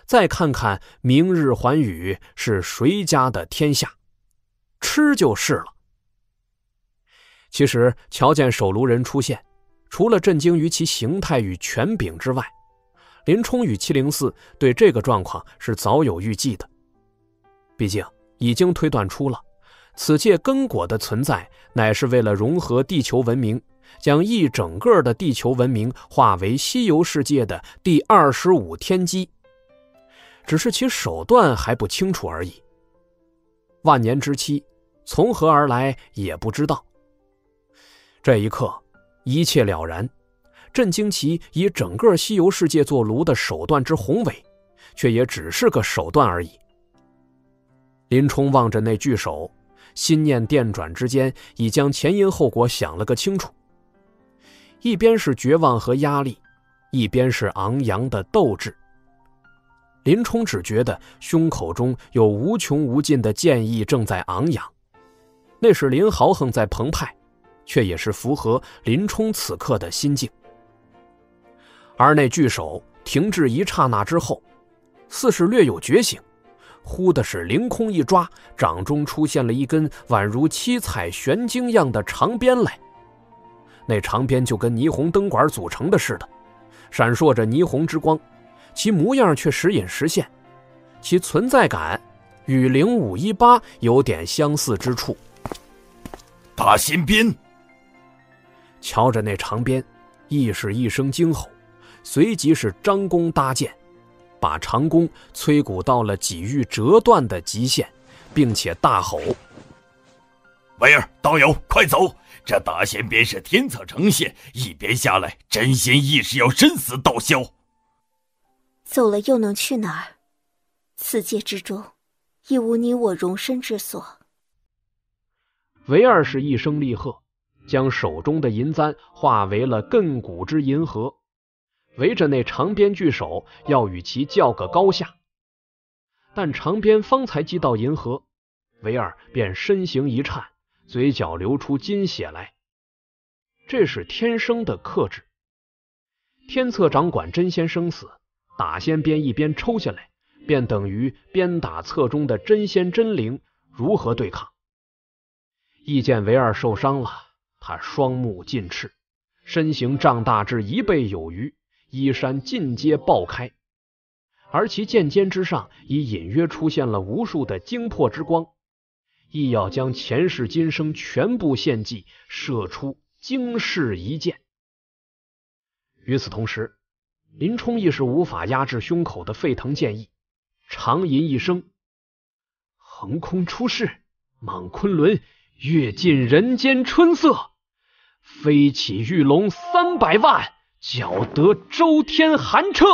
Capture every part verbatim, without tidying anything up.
再看看明日寰宇是谁家的天下，吃就是了。其实瞧见守炉人出现，除了震惊于其形态与权柄之外，林冲与七零四对这个状况是早有预计的。毕竟已经推断出了此界根果的存在乃是为了融合地球文明，将一整个的地球文明化为西游世界的第二十五天机，只是其手段还不清楚而已。万年之期从何而来也不知道。这一刻一切了然，震惊其以整个西游世界做炉的手段之宏伟，却也只是个手段而已。林冲望着那巨手，心念电转之间，已将前因后果想了个清楚。一边是绝望和压力，一边是昂扬的斗志。林冲只觉得胸口中有无穷无尽的剑意正在昂扬，那是林豪横在澎湃，却也是符合林冲此刻的心境。而那巨手停滞一刹那之后，似是略有觉醒，忽的是凌空一抓，掌中出现了一根宛如七彩玄晶样的长鞭来。那长鞭就跟霓虹灯管组成的似的，闪烁着霓虹之光，其模样却时隐时现，其存在感与零五一八有点相似之处。 大仙鞭！ 瞧着那长鞭，亦是一声惊吼，随即是张弓搭箭，把长弓摧骨到了几欲折断的极限，并且大吼： 威儿，道友，快走！这大仙鞭是天策呈现，一鞭下来，真仙亦是要身死道消。 走了又能去哪儿？此界之中，亦无你我容身之所。 唯二是一声厉喝，将手中的银簪化为了亘古之银河，围着那长鞭巨手要与其较个高下。但长鞭方才击到银河，唯二便身形一颤，嘴角流出金血来。这是天生的克制。天策掌管真仙生死，打仙鞭一边抽下来，便等于鞭打策中的真仙真灵，如何对抗？亦见唯二受伤了，他双目尽赤，身形胀大至一倍有余，衣衫尽皆爆开，而其剑尖之上已隐约出现了无数的精魄之光，亦要将前世今生全部献祭，射出惊世一剑。与此同时，林冲亦是无法压制胸口的沸腾剑意，长吟一声：横空出世，莽昆仑，跃尽人间春色，飞起玉龙三百万，搅得周天寒彻。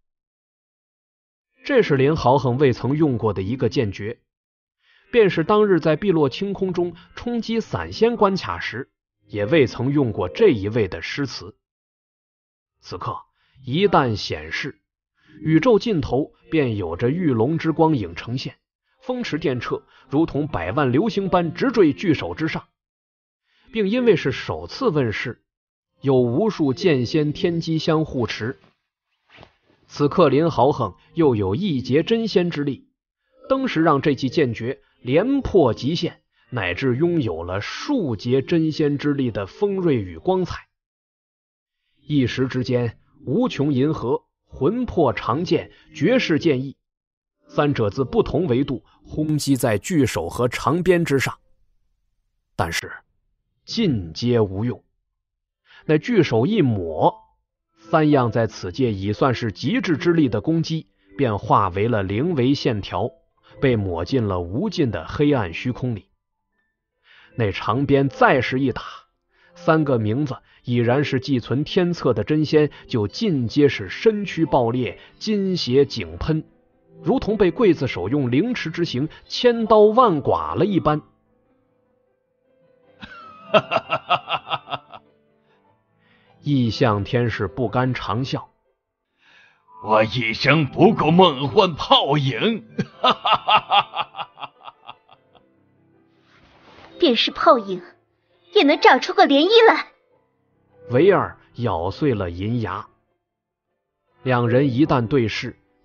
这是林豪横未曾用过的一个剑诀，便是当日在碧落清空中冲击散仙关卡时，也未曾用过这一位的诗词。此刻一旦显示，宇宙尽头便有着玉龙之光影呈现，风驰电掣，如同百万流星般直坠巨手之上，并因为是首次问世，有无数剑仙天机相护持。此刻林豪横又有一劫真仙之力，登时让这记剑诀连破极限，乃至拥有了数劫真仙之力的锋锐与光彩。一时之间，无穷银河、魂魄长剑、绝世剑意，三者自不同维度轰击在巨手和长鞭之上，但是尽皆无用。那巨手一抹，三样在此界已算是极致之力的攻击，便化为了零维线条，被抹进了无尽的黑暗虚空里。那长鞭再是一打，三个名字已然是寄存天策的真仙就尽皆是身躯爆裂，金血井喷，如同被刽子手用凌迟之刑千刀万剐了一般。异象天使不甘长啸： 我一生不过梦幻泡影。 便是泡影，也能长出个涟漪来。 唯二咬碎了银牙。两人一旦对视，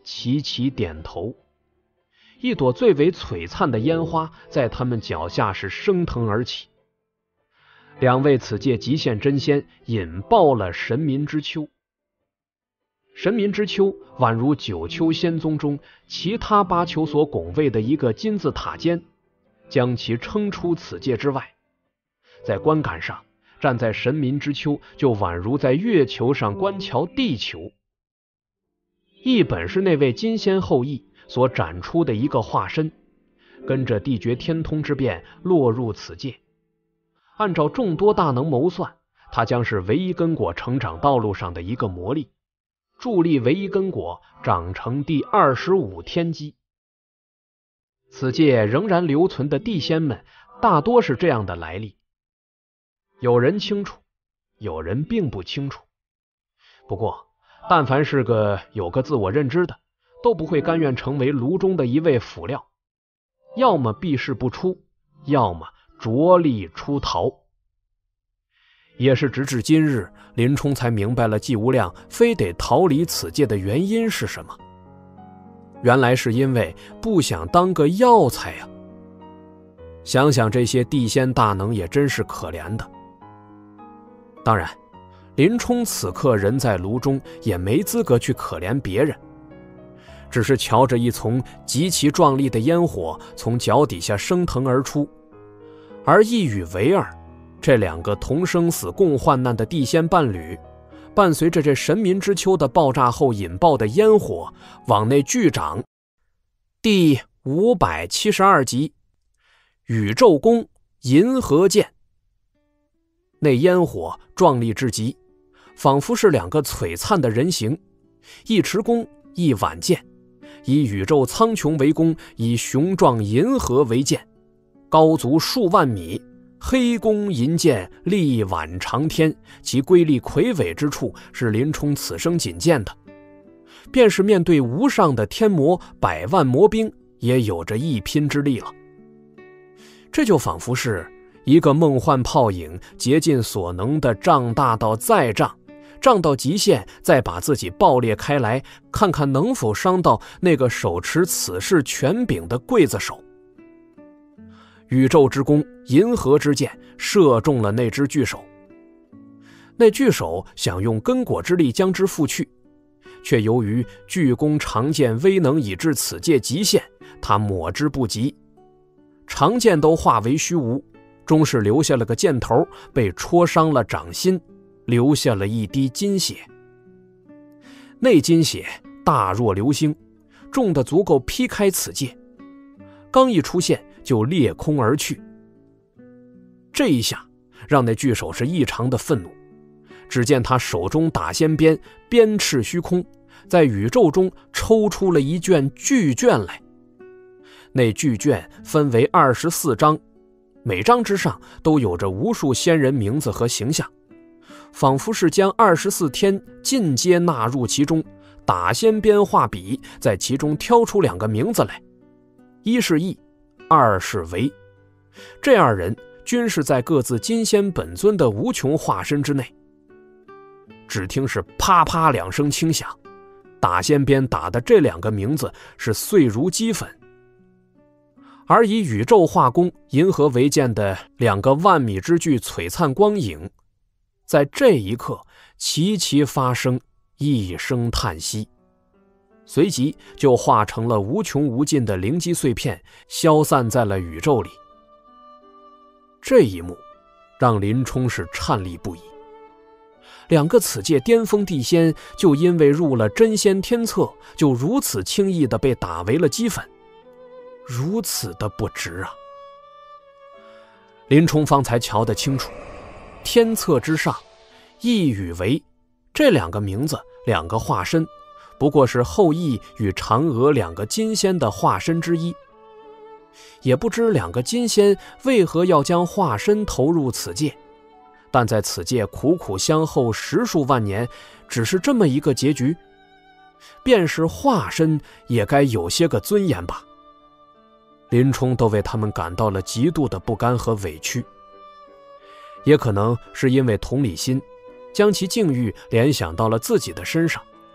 齐齐点头。一朵最为璀璨的烟花在他们脚下是升腾而起。两位此界极限真仙引爆了神民之丘。神民之丘宛如九丘仙宗中其他八丘所拱卫的一个金字塔尖，将其撑出此界之外。在观感上，站在神民之丘就宛如在月球上观瞧地球。一本是那位金仙后裔所展出的一个化身，跟着地绝天通之变落入此界。按照众多大能谋算，它将是唯一根果成长道路上的一个魔力，助力唯一根果长成第二十五天机。此界仍然留存的地仙们大多是这样的来历，有人清楚，有人并不清楚。不过但凡是个有个自我认知的，都不会甘愿成为炉中的一味辅料，要么避世不出，要么着力出逃。也是直至今日，林冲才明白了季无量非得逃离此界的原因是什么。原来是因为不想当个药材呀、啊！想想这些地仙大能也真是可怜的。当然，林冲此刻人在炉中，也没资格去可怜别人，只是瞧着一丛极其壮丽的烟火从脚底下升腾而出，而一与为二这两个同生死共患难的地仙伴侣，伴随着这神民之丘的爆炸后引爆的烟火往内巨涨。第五百七十二集，宇宙宫银河剑。那烟火壮丽至极，仿佛是两个璀璨的人形，一持弓，一挽剑，以宇宙苍穹为弓，以雄壮银河为剑，高足数万米，黑弓银箭，力挽长天，其瑰丽魁伟之处是林冲此生仅见的，便是面对无上的天魔百万魔兵，也有着一拼之力了。这就仿佛是一个梦幻泡影，竭尽所能的胀大到再胀，胀到极限，再把自己爆裂开来，看看能否伤到那个手持此世权柄的刽子手。宇宙之弓，银河之箭，射中了那只巨手。那巨手想用根果之力将之覆去，却由于巨弓长剑威能已至此界极限，他抹之不及，长剑都化为虚无，终是留下了个箭头，被戳伤了掌心，留下了一滴金血。那金血大若流星，重的足够劈开此界，刚一出现就裂空而去。这一下让那巨手是异常的愤怒，只见他手中打仙鞭鞭笞虚空，在宇宙中抽出了一卷巨卷来。那巨卷分为二十四章，每章之上都有着无数仙人名字和形象，仿佛是将二十四天尽皆纳入其中，打仙鞭画笔，在其中挑出两个名字来，一是羿，二是为。这二人均是在各自金仙本尊的无穷化身之内。只听是啪啪两声轻响，打仙鞭打的这两个名字是碎如齑粉。而以宇宙化弓银河为剑的两个万米之巨璀璨光影，在这一刻齐齐发生一声叹息，随即就化成了无穷无尽的灵机碎片，消散在了宇宙里。这一幕让林冲是颤栗不已。两个此界巅峰地仙就因为入了真仙天册，就如此轻易地被打为了齑粉，如此的不值啊！林冲方才瞧得清楚，天册之上羿与为这两个名字，两个化身，不过是后羿与嫦娥两个金仙的化身之一。也不知两个金仙为何要将化身投入此界，但在此界苦苦相候十数万年，只是这么一个结局，便是化身也该有些个尊严吧。林冲都为他们感到了极度的不甘和委屈，也可能是因为同理心，将其境遇联想到了自己的身上，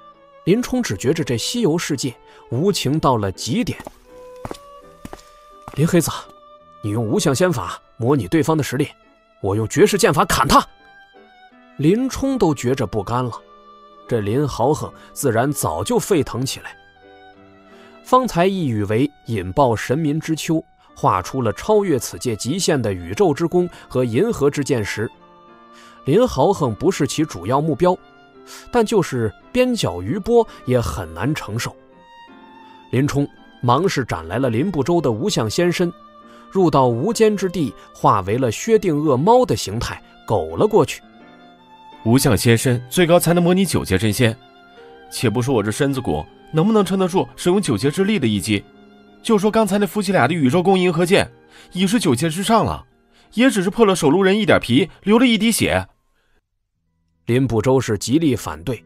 林冲只觉着这西游世界无情到了极点。林黑子，你用无相仙法模拟对方的实力，我用绝世剑法砍他。林冲都觉着不甘了，这林豪横自然早就沸腾起来。方才一语为引爆神民之丘，画出了超越此界极限的宇宙之弓和银河之剑时，林豪横不是其主要目标，但就是边角余波也很难承受。林冲忙是斩来了林不周的无相仙身，入到无间之地，化为了薛定谔猫的形态狗了过去。 无相仙身最高才能模拟九阶真仙，且不说我这身子骨能不能撑得住使用九阶之力的一击，就说刚才那夫妻俩的宇宙弓银河剑已是九阶之上了，也只是破了手路人一点皮，流了一滴血。 林不周是极力反对，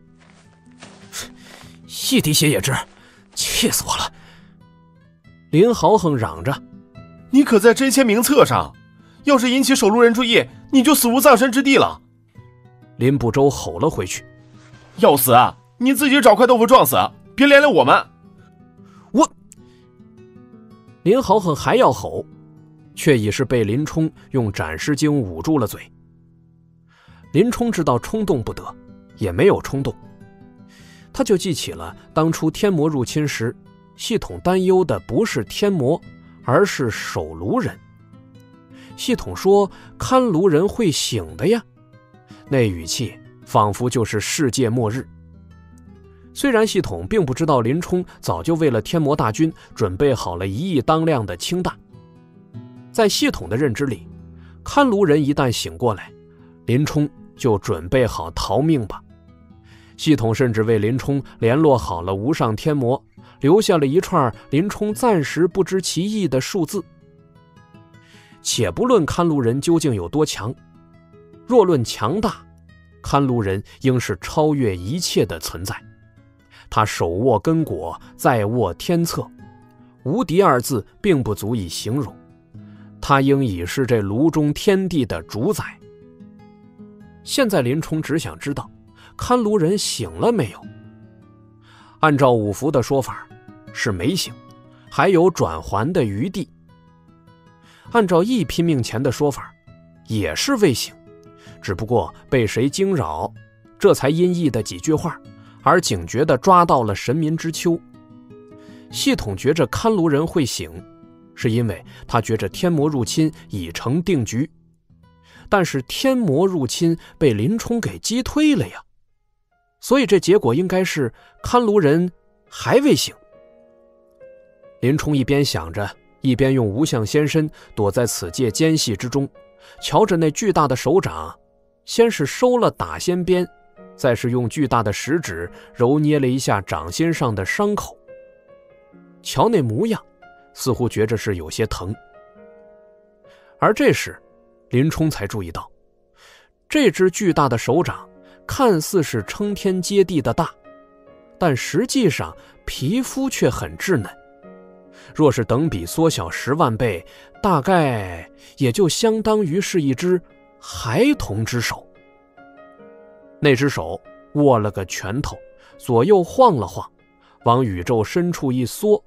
一滴血也值，气死我了。林豪横嚷着， 你可在真仙名册上，要是引起手路人注意，你就死无葬身之地了。 林不周吼了回去， 要死啊，你自己找块豆腐撞死，别连累我们。 我林豪横还要吼，却已是被林冲用斩尸经捂住了嘴。林冲知道冲动不得，也没有冲动，他就记起了当初天魔入侵时，系统担忧的不是天魔，而是守炉人。系统说看炉人会醒的呀，那语气仿佛就是世界末日。虽然系统并不知道林冲早就为了天魔大军准备好了一亿当量的氢弹，在系统的认知里，看炉人一旦醒过来，林冲就准备好逃命吧。系统甚至为林冲联络好了无上天魔，留下了一串林冲暂时不知其意的数字。且不论看炉人究竟有多强，若论强大，看炉人应是超越一切的存在。他手握根果，再握天策，无敌二字并不足以形容，他应已是这炉中天地的主宰。现在林冲只想知道看炉人醒了没有。按照五福的说法是没醒，还有转圜的余地。按照羿拼命前的说法也是未醒，只不过被谁惊扰，这才因羿的几句话而警觉地抓到了神民之丘。系统觉着看炉人会醒，是因为他觉着天魔入侵已成定局，但是天魔入侵被林冲给击退了呀，所以这结果应该是看炉人还未醒。林冲一边想着，一边用无相仙身躲在此界间隙之中，瞧着那巨大的手掌，先是收了打仙鞭，再是用巨大的食指揉捏了一下掌心上的伤口，瞧那模样，似乎觉着是有些疼。而这时林冲才注意到，这只巨大的手掌看似是撑天接地的大，但实际上皮肤却很稚嫩，若是等比缩小十万倍，大概也就相当于是一只孩童之手。那只手握了个拳头，左右晃了晃，往宇宙深处一缩。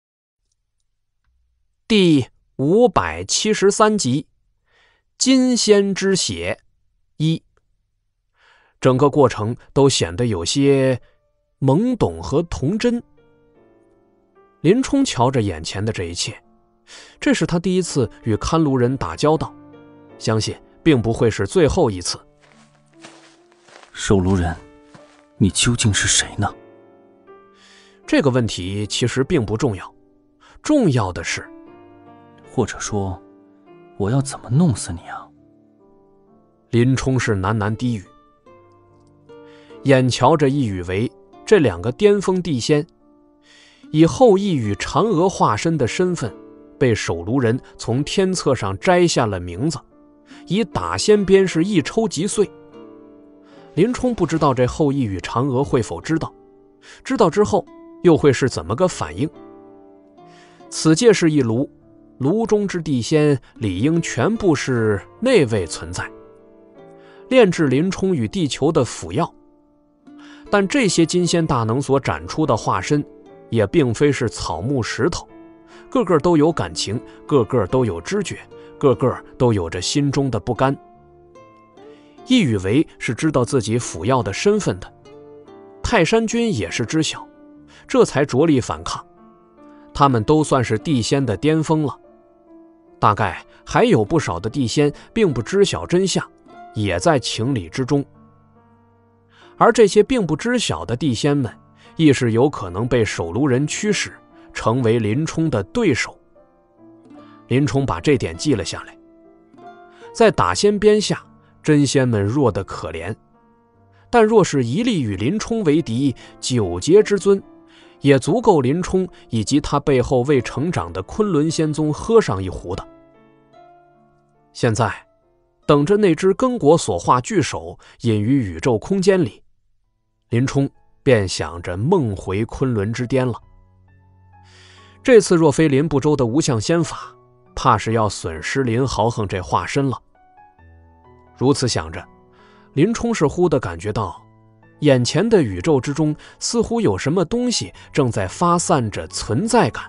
第五百七十三集，金仙之血一。整个过程都显得有些懵懂和童真。林冲瞧着眼前的这一切，这是他第一次与看炉人打交道，相信并不会是最后一次。 守炉人，你究竟是谁呢？ 这个问题其实并不重要，重要的是， 或者说，我要怎么弄死你啊？ 林冲是喃喃低语。眼瞧着羿与维这两个巅峰地仙，以后羿与嫦娥化身的身份，被守炉人从天册上摘下了名字，以打仙鞭是一抽即碎。林冲不知道这后羿与嫦娥会否知道，知道之后又会是怎么个反应。此界是一炉，炉中之地仙理应全部是那位存在，炼制林冲与地球的辅药。 但这些金仙大能所展出的化身，也并非是草木石头，个个都有感情，个个都有知觉，个个都有着心中的不甘。易宇为是知道自己辅药的身份的，泰山君也是知晓，这才着力反抗。他们都算是地仙的巅峰了，大概还有不少的地仙并不知晓真相，也在情理之中。而这些并不知晓的地仙们，亦是有可能被守炉人驱使，成为林冲的对手。林冲把这点记了下来。在打仙边下，真仙们弱得可怜，但若是一力与林冲为敌，九劫之尊也足够林冲以及他背后未成长的昆仑仙宗喝上一壶的。现在等着那只庚果所化巨手隐于宇宙空间里，林冲便想着梦回昆仑之巅了。这次若非林不周的无相仙法，怕是要损失林豪横这化身了。如此想着，林冲是忽地感觉到眼前的宇宙之中似乎有什么东西正在发散着存在感。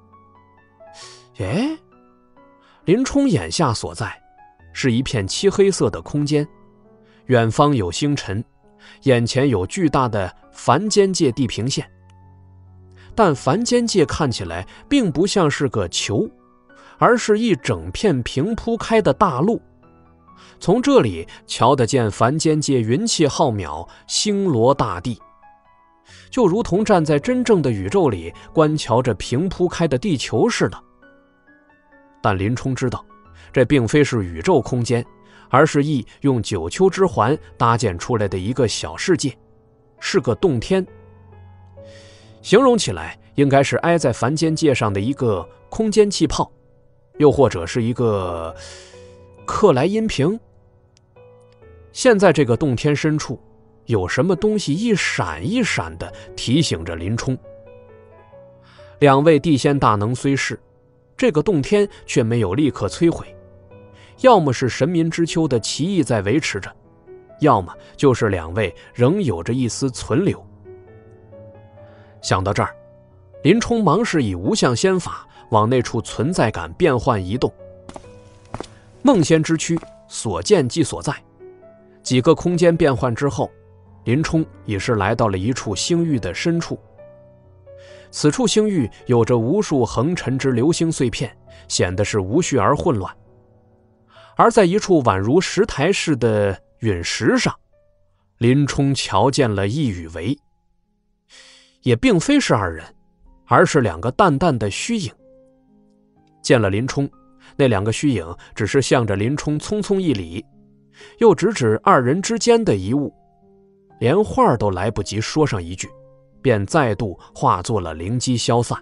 诶，林冲眼下所在是一片漆黑色的空间，远方有星辰，眼前有巨大的凡间界地平线，但凡间界看起来并不像是个球，而是一整片平铺开的大陆。从这里瞧得见凡间界云气浩渺，星罗大地，就如同站在真正的宇宙里观瞧着平铺开的地球似的。但林冲知道，这并非是宇宙空间，而是羿用九丘之环搭建出来的一个小世界，是个洞天。形容起来应该是挨在凡间界上的一个空间气泡，又或者是一个克莱因瓶。现在这个洞天深处有什么东西一闪一闪地提醒着林冲。两位地仙大能虽是，这个洞天却没有立刻摧毁，要么是神明之丘的奇异在维持着，要么就是两位仍有着一丝存留。想到这儿，林冲忙是以无相仙法往那处存在感变换移动。梦仙之躯，所见即所在。几个空间变换之后，林冲已是来到了一处星域的深处。此处星域有着无数横陈之流星碎片，显得是无序而混乱。而在一处宛如石台似的陨石上，林冲瞧见了易宇为。也并非是二人，而是两个淡淡的虚影。见了林冲，那两个虚影只是向着林冲匆匆一礼，又直指二人之间的一物，连话都来不及说上一句，便再度化作了灵机消散。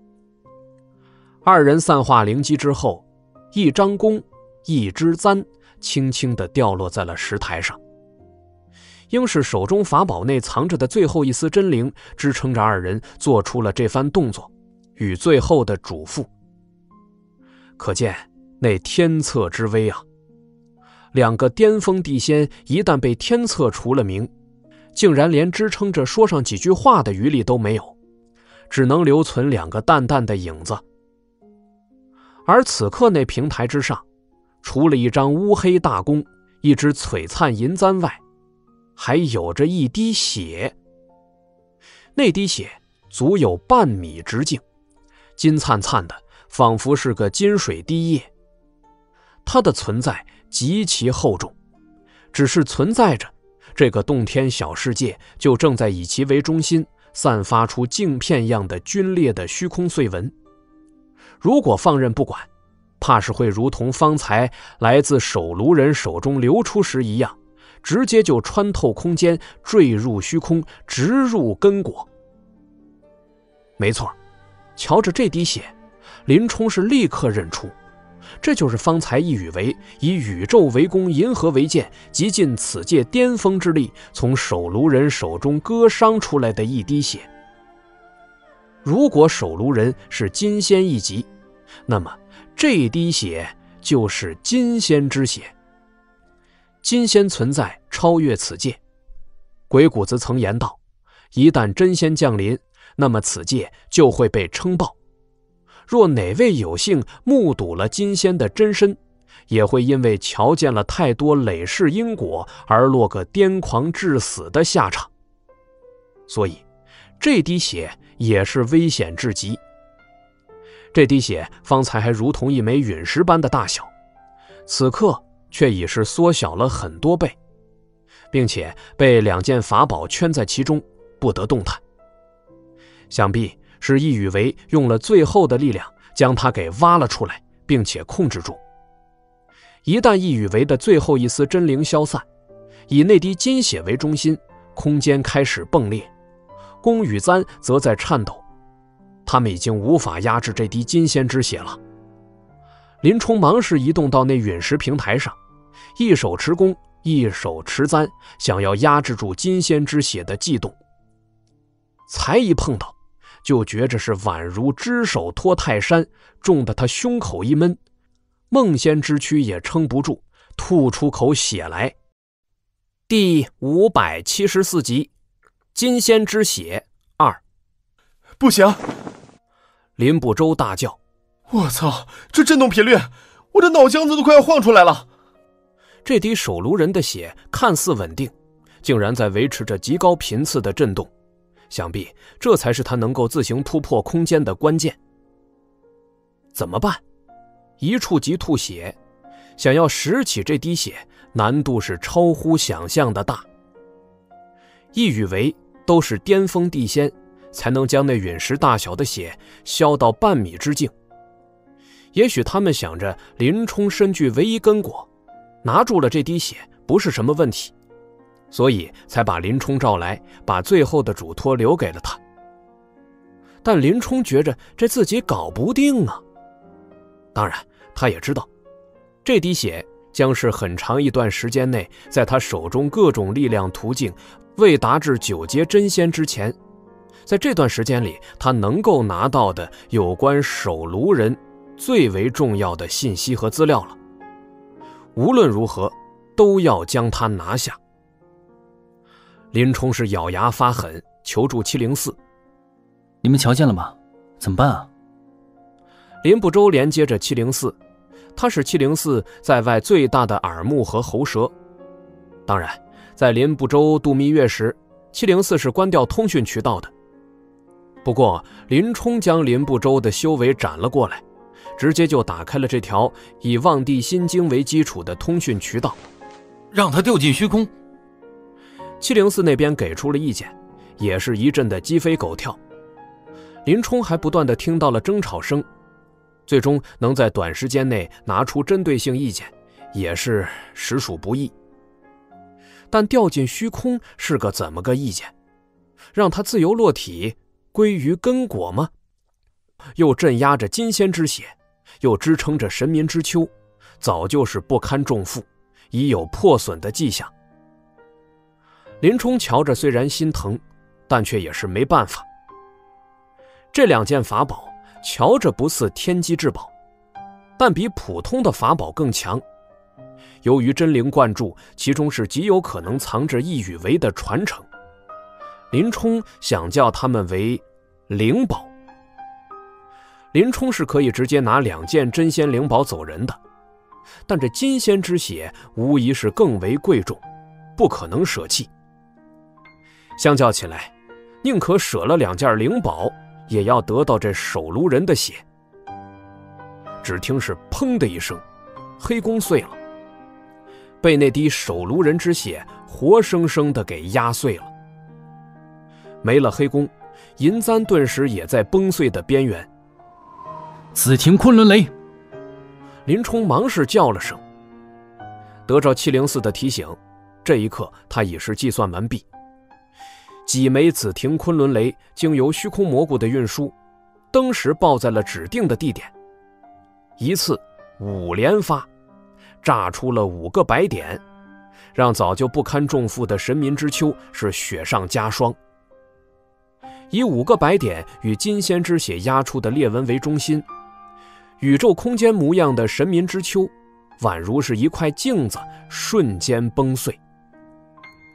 二人散化灵机之后，一张弓，一支簪，轻轻地掉落在了石台上。应是手中法宝内藏着的最后一丝真灵支撑着二人做出了这番动作与最后的嘱咐。可见那天策之威啊！两个巅峰地仙一旦被天策除了名，竟然连支撑着说上几句话的余力都没有，只能留存两个淡淡的影子。而此刻那平台之上，除了一张乌黑大弓，一只璀璨银簪外，还有着一滴血。那滴血足有半米直径，金灿灿的，仿佛是个金水滴液。它的存在极其厚重，只是存在着，这个洞天小世界就正在以其为中心散发出镜片样的皲裂的虚空碎纹。如果放任不管，怕是会如同方才来自守炉人手中流出时一样，直接就穿透空间，坠入虚空，直入根果。没错，瞧着这滴血，林冲是立刻认出，这就是方才易宇为以宇宙为弓，银河为剑，极尽此界巅峰之力，从守炉人手中割伤出来的一滴血。如果守炉人是金仙一级，那么这滴血就是金仙之血。金仙存在超越此界，鬼谷子曾言道： 一旦真仙降临，那么此界就会被撑爆。若哪位有幸目睹了金仙的真身，也会因为瞧见了太多累世因果而落个癫狂致死的下场。所以这滴血也是危险至极。这滴血方才还如同一枚陨石般的大小，此刻却已是缩小了很多倍，并且被两件法宝圈在其中，不得动弹。想必是易雨为用了最后的力量将它给挖了出来，并且控制住。一旦易雨为的最后一丝真灵消散，以那滴金血为中心，空间开始迸裂，宫羽簪则在颤抖。他们已经无法压制这滴金仙之血了。林冲忙是移动到那陨石平台上，一手持弓，一手持簪，想要压制住金仙之血的悸动。才一碰到，就觉着是宛如只手托泰山，重得他胸口一闷，梦仙之躯也撑不住，吐出口血来。第五百七十四集，金仙之血二。 不行！ 林不周大叫： 我操，这震动频率，我的脑浆子都快要晃出来了！ 这滴手炉人的血看似稳定，竟然在维持着极高频次的震动，想必这才是他能够自行突破空间的关键。怎么办？一触即吐血，想要拾起这滴血，难度是超乎想象的大。易雨为都是巅峰地仙，才能将那陨石大小的血消到半米之境。也许他们想着林冲身具唯一根果，拿住了这滴血不是什么问题，所以才把林冲召来，把最后的嘱托留给了他。但林冲觉着这自己搞不定啊。当然他也知道，这滴血将是很长一段时间内在他手中各种力量途径未达至九阶真仙之前，在这段时间里他能够拿到的有关守炉人最为重要的信息和资料了。无论如何都要将他拿下。林冲是咬牙发狠，求助七零四。 你们瞧见了吗？怎么办啊？ 林不周连接着七零四，他是七零四在外最大的耳目和喉舌。当然在林不周度蜜月时，七零四是关掉通讯渠道的。不过林冲将林不周的修为斩了过来，直接就打开了这条以望帝心经为基础的通讯渠道， 让他掉进虚空。 七零四那边给出了意见，也是一阵的鸡飞狗跳。林冲还不断的听到了争吵声，最终能在短时间内拿出针对性意见，也是实属不易。但掉进虚空是个怎么个意见？让他自由落体，归于根果吗？又镇压着金仙之血，又支撑着神民之丘，早就是不堪重负，已有破损的迹象。林冲瞧着虽然心疼，但却也是没办法。这两件法宝瞧着不似天机至宝，但比普通的法宝更强。由于真灵灌注，其中是极有可能藏着易雨为的传承。林冲想叫他们为灵宝。林冲是可以直接拿两件真仙灵宝走人的，但这金仙之血无疑是更为贵重，不可能舍弃。相较起来，宁可舍了两件灵宝，也要得到这守炉人的血。只听是砰的一声，黑弓碎了，被那滴守炉人之血活生生的给压碎了。没了黑弓，银簪顿时也在崩碎的边缘。 紫庭昆仑雷！ 林冲忙是叫了声。得着七零四的提醒，这一刻他已是计算完毕。几枚紫庭昆仑雷经由虚空蘑菇的运输，登时爆在了指定的地点，一次五连发，炸出了五个白点，让早就不堪重负的神民之丘是雪上加霜。以五个白点与金仙之血压出的裂纹为中心，宇宙空间模样的神民之丘宛如是一块镜子，瞬间崩碎。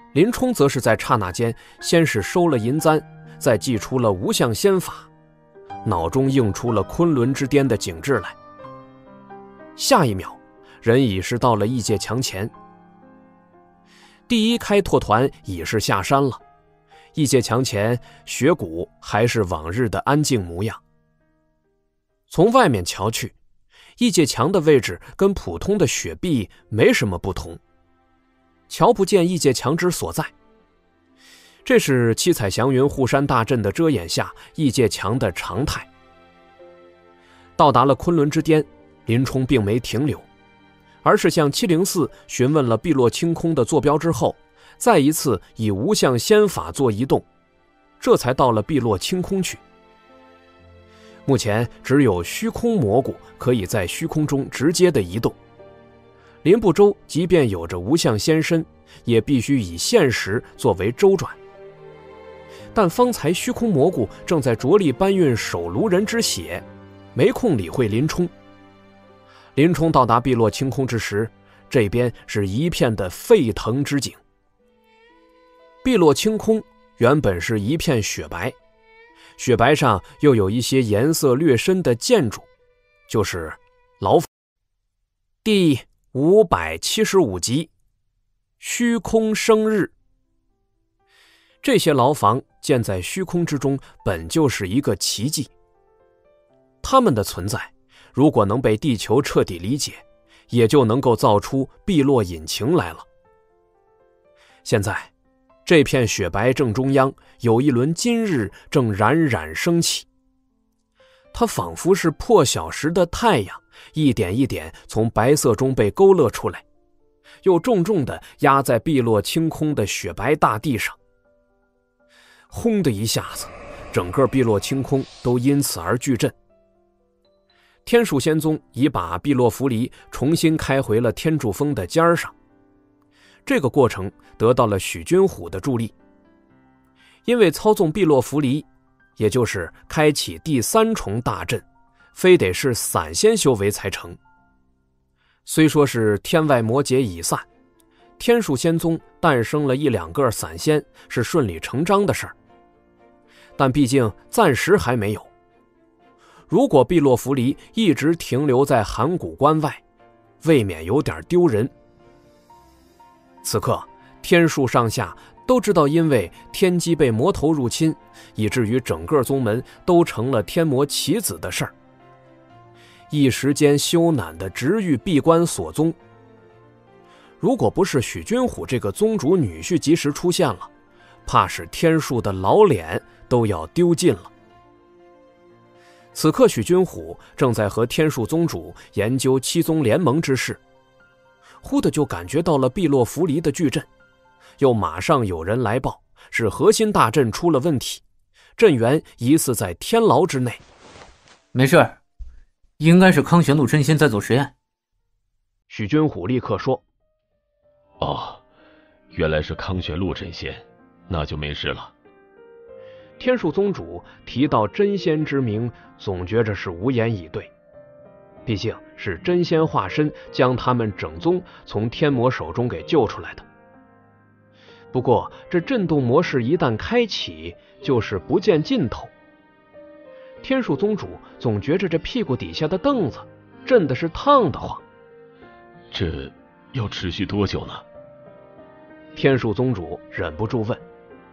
林冲则是在刹那间，先是收了银簪，再祭出了无相仙法，脑中映出了昆仑之巅的景致来。下一秒，人已是到了异界墙前。第一开拓团已是下山了，异界墙前雪谷还是往日的安静模样。从外面瞧去，异界墙的位置跟普通的雪壁没什么不同，瞧不见异界墙之所在。这是七彩祥云护山大阵的遮掩下异界墙的常态。到达了昆仑之巅，林冲并没停留，而是向七灵寺询问了碧落清空的坐标之后，再一次以无相仙法做移动，这才到了碧落清空去。目前只有虚空蘑菇可以在虚空中直接的移动，林不周即便有着无相仙身，也必须以现实作为周转。但方才虚空蘑菇正在着力搬运守炉人之血，没空理会林冲。林冲到达碧落清空之时，这边是一片的沸腾之景。碧落清空原本是一片雪白，雪白上又有一些颜色略深的建筑，就是牢房。第五百七十五集，虚空生日。这些牢房建在虚空之中，本就是一个奇迹。它们的存在，如果能被地球彻底理解，也就能够造出碧落引擎来了。现在这片雪白正中央有一轮金日正冉冉升起，它仿佛是破晓时的太阳，一点一点从白色中被勾勒出来，又重重地压在碧落清空的雪白大地上。轰的一下子，整个碧落清空都因此而巨震。天树仙宗已把碧落符离重新开回了天柱峰的尖上，这个过程得到了许君虎的助力。因为操纵碧落符离，也就是开启第三重大阵，非得是散仙修为才成。虽说是天外魔劫已散，天树仙宗诞生了一两个散仙是顺理成章的事儿，但毕竟暂时还没有。如果碧落符离一直停留在函谷关外，未免有点丢人。此刻天树上下都知道，因为天机被魔头入侵，以至于整个宗门都成了天魔棋子的事儿，一时间羞赧的直欲闭关锁宗。如果不是许君虎这个宗主女婿及时出现了，怕是天树的老脸都要丢尽了。此刻许君虎正在和天树宗主研究七宗联盟之事，忽的就感觉到了碧落符离的巨震，又马上有人来报，是核心大阵出了问题，阵源疑似在天牢之内。 没事，应该是康玄禄真仙在做实验。 许君虎立刻说： 哦，原来是康玄禄真仙，那就没事了。 天树宗主提到真仙之名，总觉着是无言以对，毕竟是真仙化身将他们整宗从天魔手中给救出来的。不过这震动模式一旦开启，就是不见尽头。天树宗主总觉着这屁股底下的凳子震的是烫得慌。 这要持续多久呢？ 天树宗主忍不住问。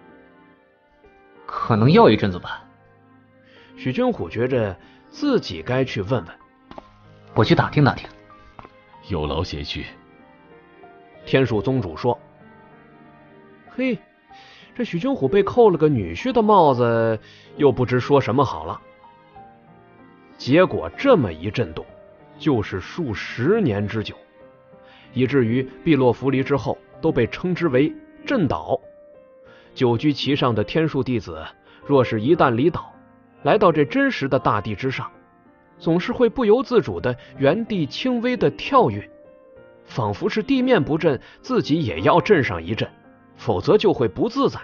可能要一阵子吧。 许君虎觉着自己该去问问， 我去打听打听。 有劳贤婿。 天树宗主说。嘿，这许君虎被扣了个女婿的帽子，又不知说什么好了。结果这么一震动，就是数十年之久，以至于碧落符离之后都被称之为震岛。久居其上的天树弟子，若是一旦离岛，来到这真实的大地之上，总是会不由自主的原地轻微的跳跃，仿佛是地面不震，自己也要震上一震，否则就会不自在。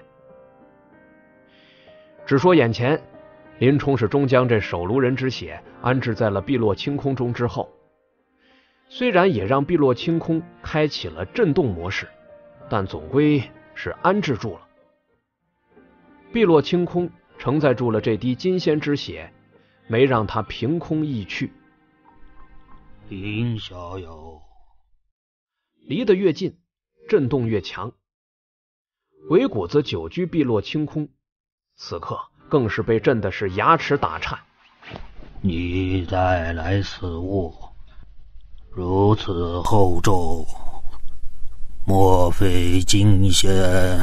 只说眼前，林冲是终将这守炉人之血安置在了碧落清空中之后，虽然也让碧落清空开启了震动模式，但总归是安置住了。碧落清空承载住了这滴金仙之血，没让它凭空逸去。 林小友， 离得越近，震动越强。鬼谷子久居碧落清空，此刻更是被震的是牙齿打颤。 你带来此物如此厚重，莫非金仙？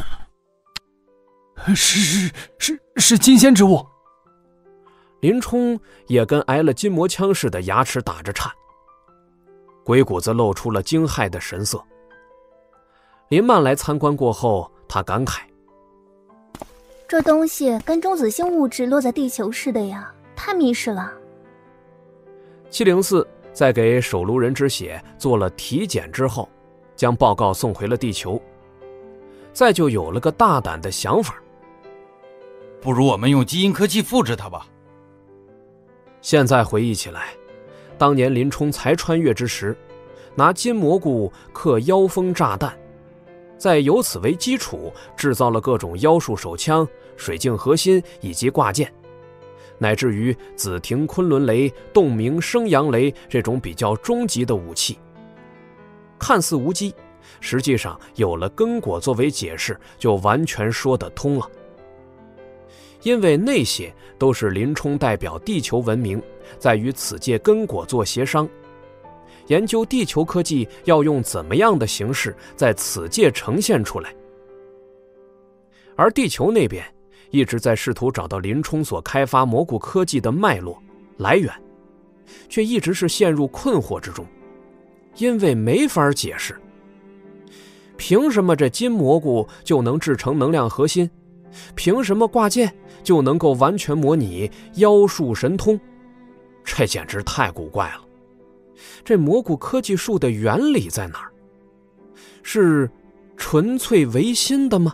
是是是是金仙之物。 林冲也跟挨了筋膜枪似的，牙齿打着颤。鬼谷子露出了惊骇的神色。林曼来参观过后，他感慨： 这东西跟中子星物质落在地球似的呀，太密实了。 七零四在给守炉人之血做了体检之后，将报告送回了地球，再就有了个大胆的想法： 不如我们用基因科技复制它吧。 现在回忆起来，当年林冲才穿越之时，拿金蘑菇刻妖风炸弹，再由此为基础制造了各种妖术手枪、水镜核心以及挂件，乃至于紫庭昆仑雷、洞明生阳雷这种比较终极的武器。看似无稽，实际上有了根果作为解释，就完全说得通了。因为那些都是林冲代表地球文明在与此界根果做协商，研究地球科技要用怎么样的形式在此界呈现出来。而地球那边一直在试图找到林冲所开发蘑菇科技的脉络来源，却一直是陷入困惑之中，因为没法解释。凭什么这金蘑菇就能制成能量核心？凭什么挂件就能够完全模拟妖术神通？这简直太古怪了。这蘑菇科技树的原理在哪儿？是纯粹唯心的吗？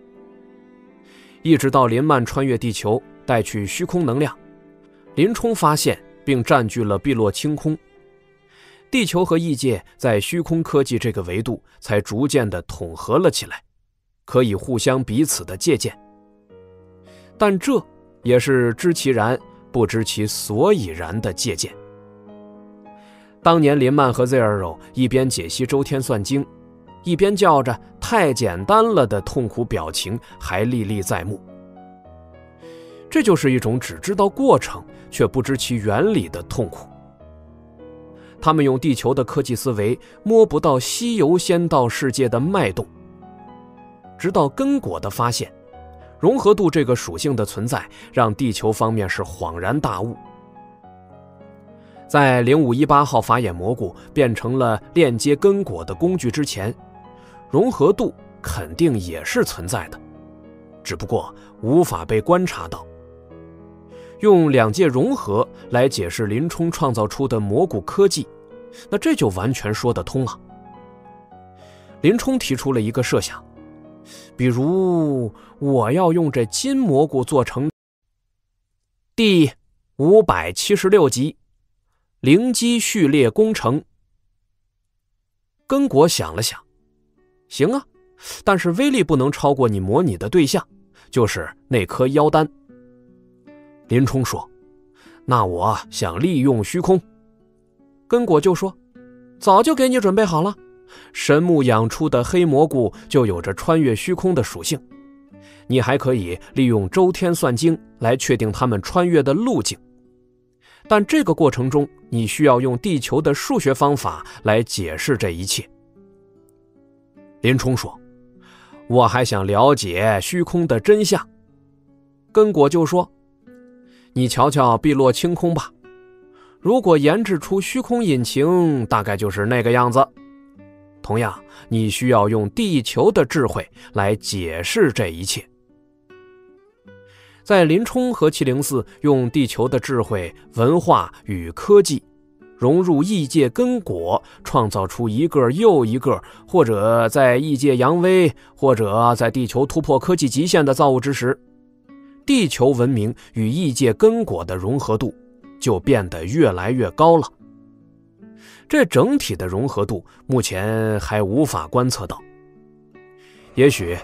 一直到林曼穿越地球带去虚空能量，林冲发现并占据了碧落清空，地球和异界在虚空科技这个维度才逐渐的统合了起来，可以互相彼此的借鉴。但这也是知其然不知其所以然的借鉴。当年林曼和 Zero 一边解析周天算经，一边叫着太简单了的痛苦表情还历历在目。这就是一种只知道过程却不知其原理的痛苦。他们用地球的科技思维摸不到西游仙道世界的脉动，直到根果的发现，融合度这个属性的存在让地球方面是恍然大悟。在零五一八号法眼蘑菇变成了链接根果的工具之前，融合度肯定也是存在的，只不过无法被观察到。用两界融合来解释林冲创造出的蘑菇科技，那这就完全说得通了。林冲提出了一个设想，比如我要用这金蘑菇做成第五百七十六集灵机序列工程。根果想了想，行啊，但是威力不能超过你模拟的对象，就是那颗妖丹。林冲说，那我想利用虚空。根果就说，早就给你准备好了，神木养出的黑蘑菇就有着穿越虚空的属性，你还可以利用周天算经来确定他们穿越的路径。但这个过程中，你需要用地球的数学方法来解释这一切。林冲说，我还想了解虚空的真相。根果就说，你瞧瞧碧落清空吧，如果研制出虚空引擎，大概就是那个样子。同样，你需要用地球的智慧来解释这一切。在林冲和七零四用地球的智慧、文化与科技融入异界根果，创造出一个又一个，或者在异界扬威，或者在地球突破科技极限的造物之时，地球文明与异界根果的融合度就变得越来越高了。这整体的融合度目前还无法观测到，也许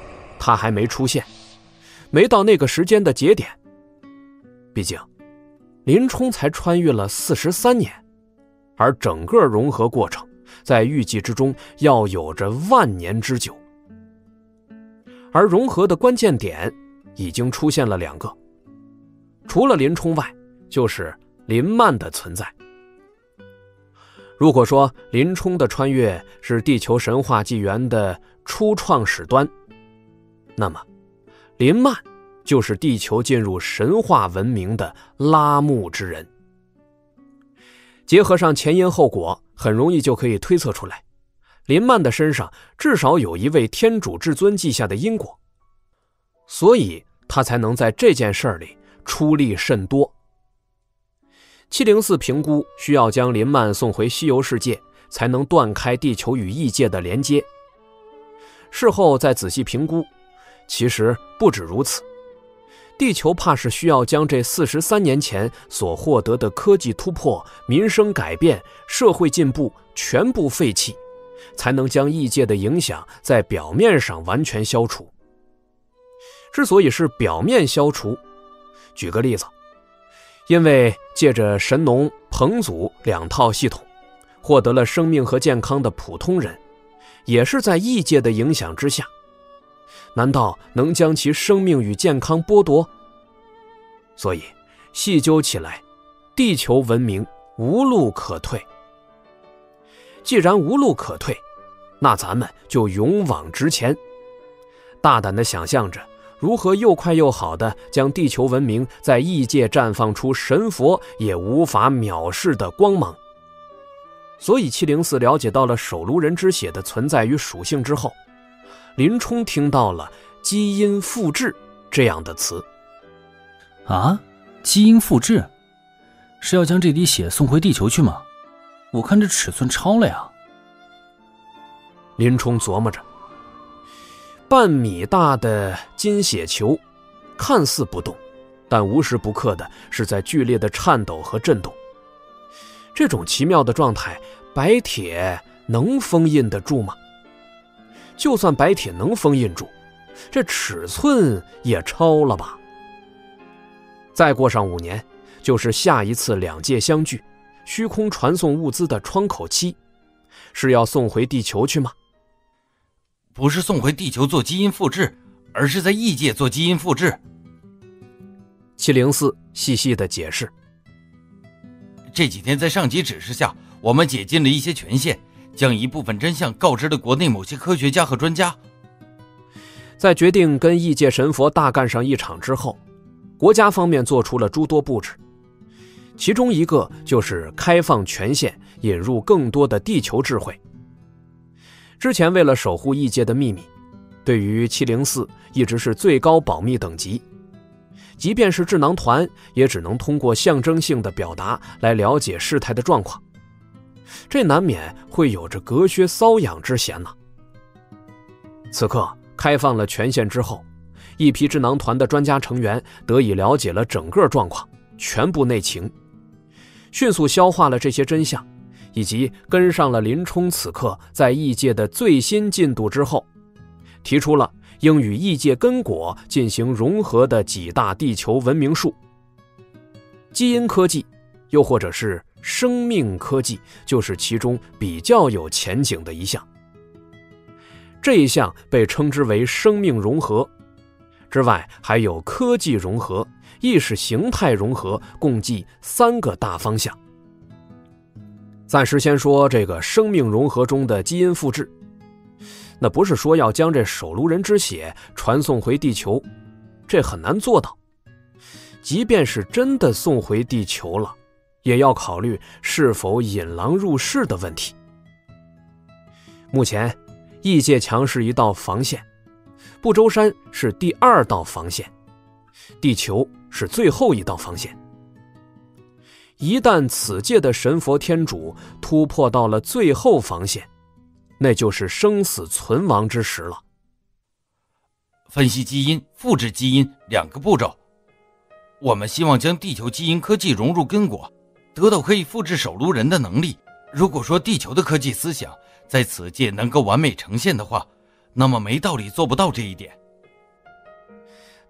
他还没出现，没到那个时间的节点。毕竟林冲才穿越了四十三年，而整个融合过程在预计之中要有着万年之久。而融合的关键点已经出现了两个，除了林冲外，就是林曼的存在。如果说林冲的穿越是地球神话纪元的初创始端，那么林曼就是地球进入神话文明的拉幕之人。结合上前因后果，很容易就可以推测出来，林曼的身上至少有一位天主至尊记下的因果，所以他才能在这件事里出力甚多。七零四评估需要将林曼送回西游世界，才能断开地球与异界的连接。事后再仔细评估，其实不止如此，地球怕是需要将这四十三年前所获得的科技突破、民生改变、社会进步全部废弃，才能将异界的影响在表面上完全消除。之所以是表面消除，举个例子，因为借着神农、彭祖两套系统，获得了生命和健康的普通人，也是在异界的影响之下，难道能将其生命与健康剥夺？所以细究起来，地球文明无路可退。既然无路可退，那咱们就勇往直前，大胆地想象着如何又快又好地将地球文明在异界绽放出神佛也无法藐视的光芒。所以七零四了解到了手炉人之血的存在与属性之后，林冲听到了基因复制这样的词。 啊，基因复制是要将这滴血送回地球去吗？我看这尺寸超了呀。 林冲琢磨着，半米大的金血球看似不动，但无时不刻的是在剧烈的颤抖和震动。这种奇妙的状态，白铁能封印得住吗？就算白铁能封印住，这尺寸也超了吧。再过上五年，就是下一次两界相聚、虚空传送物资的窗口期，是要送回地球去吗？ 不是送回地球做基因复制，而是在异界做基因复制。 七零四细细的解释。 这几天在上级指示下，我们解禁了一些权限，将一部分真相告知了国内某些科学家和专家。 在决定跟异界神佛大干上一场之后，国家方面做出了诸多布置，其中一个就是开放权限，引入更多的地球智慧。之前为了守护异界的秘密，对于七零四一直是最高保密等级，即便是智囊团也只能通过象征性的表达来了解事态的状况，这难免会有着隔靴搔痒之嫌呢。此刻开放了权限之后，一批智囊团的专家成员得以了解了整个状况，全部内情，迅速消化了这些真相，以及跟上了林冲此刻在异界的最新进度之后，提出了应与异界根果进行融合的几大地球文明术。基因科技又或者是生命科技就是其中比较有前景的一项。这一项被称之为生命融合，之外还有科技融合、意识形态融合，共计三个大方向。暂时先说这个生命融合中的基因复制，那不是说要将这手炉人之血传送回地球，这很难做到。即便是真的送回地球了，也要考虑是否引狼入室的问题。目前异界墙是一道防线，不周山是第二道防线，地球是最后一道防线。一旦此界的神佛天主突破到了最后防线，那就是生死存亡之时了。 分析基因、复制基因两个步骤，我们希望将地球基因科技融入根果，得到可以复制手炉人的能力。如果说地球的科技思想在此界能够完美呈现的话，那么没道理做不到这一点。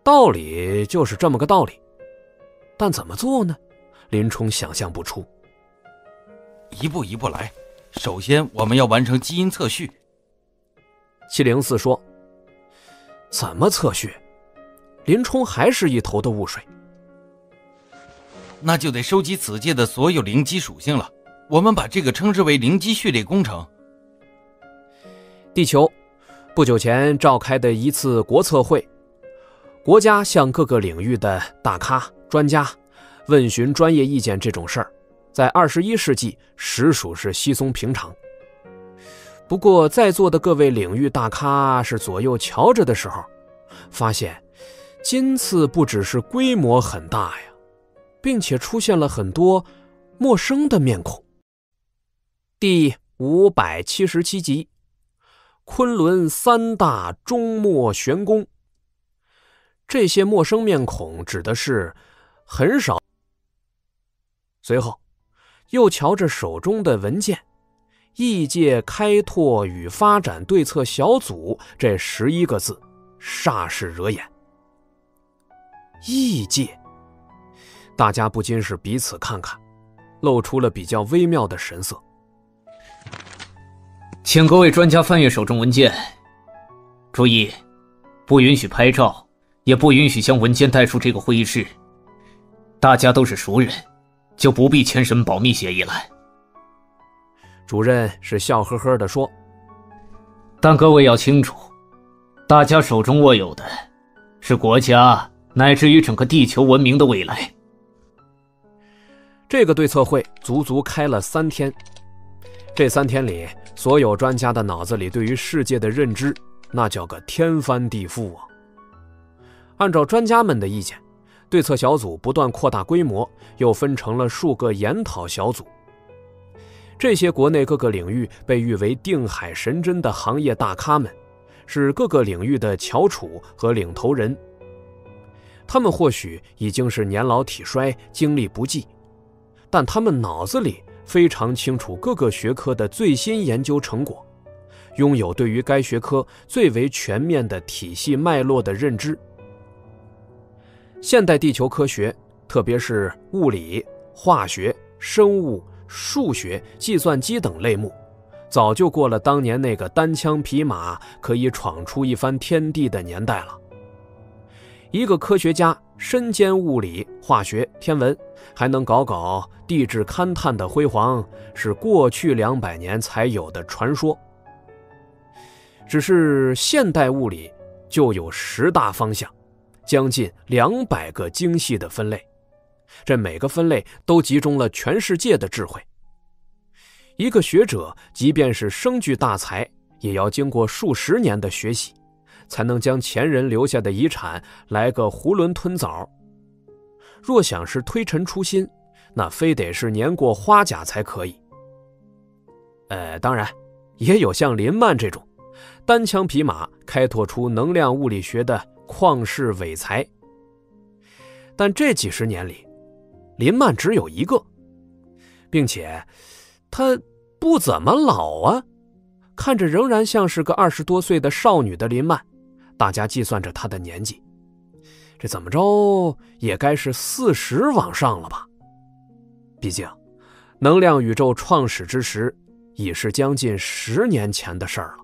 道理就是这么个道理，但怎么做呢？林冲想象不出。 一步一步来，首先我们要完成基因测序。 七零四说。怎么测序？林冲还是一头的雾水。 那就得收集此界的所有灵机属性了，我们把这个称之为灵机序列工程。 地球不久前召开的一次国测会，国家向各个领域的大咖专家问询专业意见，这种事儿在二十一世纪实属是稀松平常。不过在座的各位领域大咖是左右瞧着的时候，发现今次不只是规模很大呀，并且出现了很多陌生的面孔。第五百七十七集，昆仑三大终末玄功。这些陌生面孔指的是很少。随后又瞧着手中的文件，异界开拓与发展对策小组这十一个字煞是惹眼。异界，大家不禁是彼此看看，露出了比较微妙的神色。 请各位专家翻阅手中文件，注意，不允许拍照，也不允许将文件带出这个会议室。大家都是熟人，就不必签什么保密协议了。 主任是笑呵呵地说， 但各位要清楚，大家手中握有的是国家乃至于整个地球文明的未来。 这个对策会足足开了三天，这三天里，所有专家的脑子里对于世界的认知那叫个天翻地覆啊。按照专家们的意见，对策小组不断扩大规模，又分成了数个研讨小组。这些国内各个领域被誉为定海神针的行业大咖们，是各个领域的翘楚和领头人。他们或许已经是年老体衰，精力不济，但他们脑子里非常清楚各个学科的最新研究成果，拥有对于该学科最为全面的体系脉络的认知。现代地球科学，特别是物理、化学、生物、数学、计算机等类目，早就过了当年那个单枪匹马可以闯出一番天地的年代了。一个科学家身兼物理、化学、天文，还能搞搞地质勘探的辉煌，是过去两百年才有的传说。只是现代物理就有十大方向，将近两百个精细的分类，这每个分类都集中了全世界的智慧。一个学者即便是生具大才，也要经过数十年的学习，才能将前人留下的遗产来个囫囵吞枣。若想是推陈出新，那非得是年过花甲才可以。呃，当然也有像林曼这种单枪匹马开拓出能量物理学的旷世伟才，但这几十年里，林曼只有一个，并且她不怎么老啊，看着仍然像是个二十多岁的少女的林曼，大家计算着她的年纪，这怎么着也该是四十往上了吧？毕竟，能量宇宙创始之时，已是将近十年前的事儿了。